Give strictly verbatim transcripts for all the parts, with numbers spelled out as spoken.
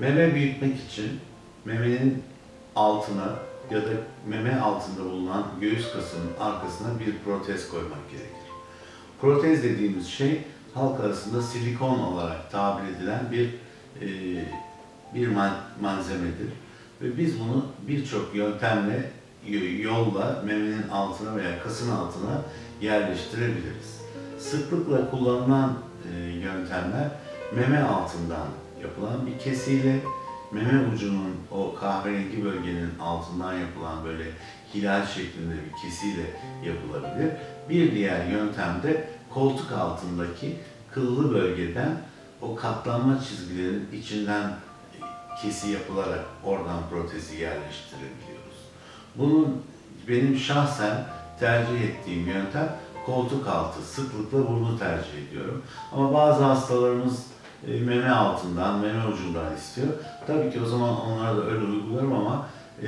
Meme büyütmek için memenin altına ya da meme altında bulunan göğüs kasının arkasına bir protez koymak gerekir. Protez dediğimiz şey halk arasında silikon olarak tabir edilen bir e, bir malzemedir. Ve biz bunu birçok yöntemle, yolla memenin altına veya kasın altına yerleştirebiliriz. Sıklıkla kullanılan e, yöntemler meme altından yapılan bir kesiyle, meme ucunun o kahverengi bölgenin altından yapılan böyle hilal şeklinde bir kesiyle yapılabilir. Bir diğer yöntem de koltuk altındaki kıllı bölgeden o katlanma çizgilerin içinden kesi yapılarak oradan protezi yerleştirebiliyoruz. Bunun benim şahsen tercih ettiğim yöntem koltuk altı. Sıklıkla bunu tercih ediyorum. Ama bazı hastalarımız meme altından, meme ucundan istiyor. Tabii ki o zaman onlara da öyle uygularım ama e,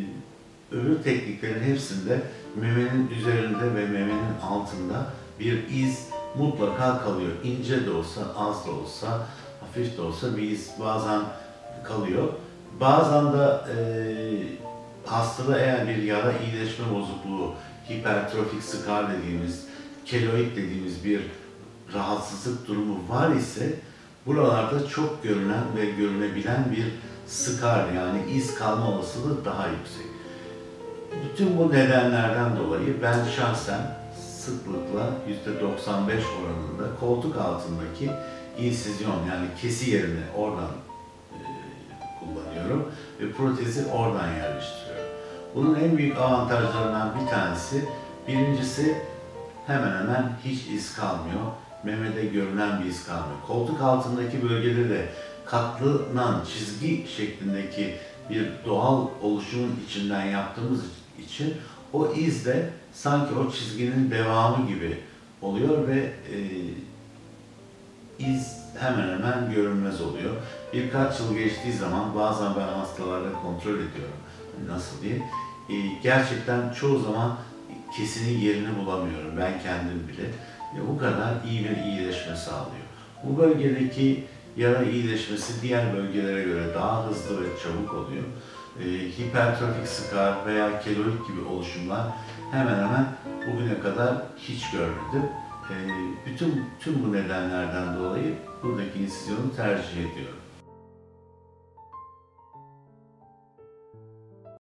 öbür tekniklerin hepsinde memenin üzerinde ve memenin altında bir iz mutlaka kalıyor. İnce de olsa, az da olsa, hafif de olsa bir iz bazen kalıyor. Bazen de e, hastada eğer bir yara iyileşme bozukluğu, hipertrofik skar dediğimiz, keloid dediğimiz bir rahatsızlık durumu var ise buralarda çok görünen ve görünebilen bir skar yani iz kalma olasılığı daha yüksek. Bütün bu nedenlerden dolayı ben şahsen sıklıkla yüzde doksan beş oranında koltuk altındaki insizyon yani kesi yerini oradan e, kullanıyorum ve protezi oradan yerleştiriyorum. Bunun en büyük avantajlarından bir tanesi, birincisi hemen hemen hiç iz kalmıyor. Memede görünen bir iz kalmıyor. Koltuk altındaki bölgede de katlanan çizgi şeklindeki bir doğal oluşumun içinden yaptığımız için o iz de sanki o çizginin devamı gibi oluyor ve e, iz hemen hemen görünmez oluyor. Birkaç yıl geçtiği zaman bazen ben hastalarla kontrol ediyorum nasıl diye. E, gerçekten çoğu zaman kesinin yerini bulamıyorum ben kendim bile. E, bu kadar iyi bir iyileşme sağlıyor. Bu bölgedeki yara iyileşmesi diğer bölgelere göre daha hızlı ve çabuk oluyor. E, hipertrofik skar veya keloid gibi oluşumlar hemen hemen bugüne kadar hiç görmedim. E, bütün tüm bu nedenlerden dolayı buradaki insizyonu tercih ediyorum.